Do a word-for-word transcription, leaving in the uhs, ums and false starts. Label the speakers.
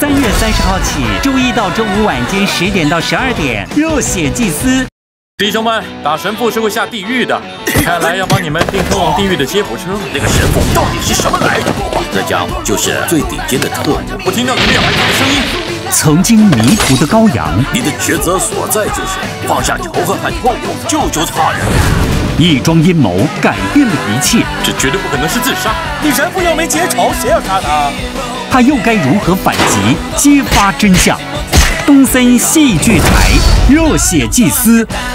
Speaker 1: 三月三十号起，周一到周五晚间十点到十二点，热血祭司。
Speaker 2: 弟兄们，打神父是会下地狱的，看来要帮你们订通往地狱的接驳车。
Speaker 3: 那个神父到底是什么来头？那讲就是最顶尖的特务。
Speaker 2: 我听到里面有孩子的声音。
Speaker 1: 曾经迷途的羔羊，
Speaker 3: 你的职责所在就是放下仇恨和痛苦，救救他人。
Speaker 1: 一桩阴谋改变了一切，
Speaker 2: 这绝对不可能是自杀。
Speaker 4: 你神父又没结仇，谁要杀他？
Speaker 1: 他又该如何反击？揭发真相。东森戏剧台，热血祭司。